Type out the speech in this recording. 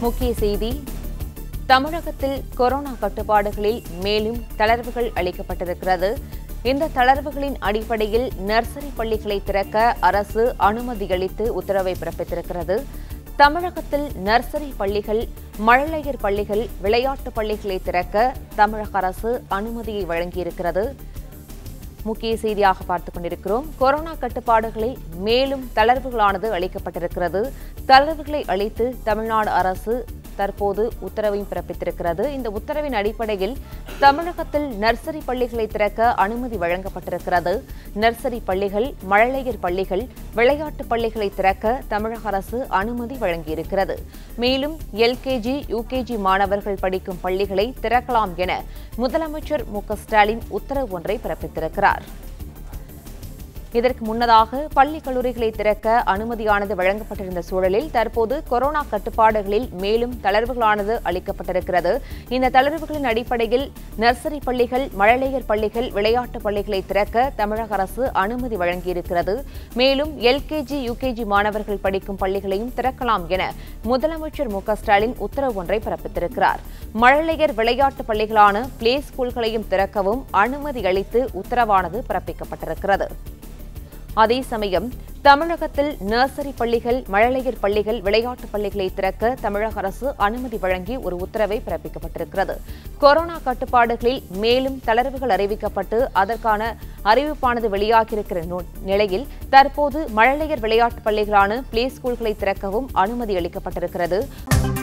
முக்கிய செய்தி. தமிழகத்தில் கொரோனா கட்டுப்பாடுகளில் மேலும் தளர்வுகள் அளிக்கப்பட்டிருக்கிறது. இந்த தளர்வுகளின் அடிப்படையில் நர்சரி பள்ளிகளை திறக்க அரசு அனுமதியளித்து உத்தரவை பிறப்பித்திருக்கிறது. தமிழகத்தில் நர்சரி பள்ளிகள், மழலையர் பள்ளிகள், விளையாட்டு பள்ளிகளை திறக்க தமிழக அரசு அனுமதியை வழங்கியிருக்கிறது. முக்கிய செய்தியாக பார்த்துக் கொண்டிருக்கிறோம். கொரோனா கட்டுப்பாடுகளில் மேலும் தளர்வுகளானது அளிக்கப்பட்டிருக்கிறது. தளர்வுகளை அளித்து தமிழ்நாடு அரசு தற்போது உத்தரவையும் பிறப்பித்திருக்கிறது. இந்த உத்தரவின் அடிப்படையில் தமிழகத்தில் நர்சரி பள்ளிகளை திறக்க அனுமதி வழங்கப்பட்டிருக்கிறது. நர்சரி பள்ளிகள், மழலையர் பள்ளிகள், விளையாட்டு பள்ளிகளை திறக்க தமிழக அரசு அனுமதி வழங்கியிருக்கிறது. மேலும் எல்கேஜி, யுகேஜி மாணவர்கள் படிக்கும் பள்ளிகளை திறக்கலாம் என முதலமைச்சர் மு.க.ஸ்டாலின் உத்தரவு ஒன்றை பிறப்பித்திருக்கிறார். இதற்கு முன்னதாக பள்ளி கல்லூரிகளை திறக்க அனுமதியானது வழங்கப்பட்டிருந்த சூழலில் தற்போது கொரோனா கட்டுப்பாடுகளில் மேலும் தளர்வுகளானது அளிக்கப்பட்டிருக்கிறது. இந்த தளர்வுகளின் அடிப்படையில் நர்சரி பள்ளிகள், மழலையர் பள்ளிகள், விளையாட்டு பள்ளிகளை திறக்க தமிழக அரசு அனுமதி வழங்கியிருக்கிறது. மேலும் எல்கேஜி, யுகேஜி மாணவர்கள் படிக்கும் பள்ளிகளையும் திறக்கலாம் என முதலமைச்சர் மு.க.ஸ்டாலின் உத்தரவு ஒன்றை பிறப்பித்திருக்கிறார். மழலையர் விளையாட்டு பள்ளிகளான பிளே ஸ்கூல்களையும் திறக்கவும் அனுமதி அளித்து உத்தரவானது பிறப்பிக்கப்பட்டிருக்கிறது. அதே சமயம் தமிழகத்தில் நர்சரி பள்ளிகள், மழலையர் பள்ளிகள், விளையாட்டு பள்ளிகளை திறக்க தமிழக அரசு அனுமதி வழங்கி ஒரு உத்தரவை பிறப்பிக்கப்பட்டிருக்கிறது. கொரோனா கட்டுப்பாடுகளில் மேலும் தளர்வுகள் அறிவிக்கப்பட்டு அதற்கான அறிவிப்பானது வெளியாகியிருக்கிற நிலையில் தற்போது மழலையர் விளையாட்டு பள்ளிகளான பிளே ஸ்கூல்களை திறக்கவும் அனுமதி அளிக்கப்பட்டிருக்கிறது.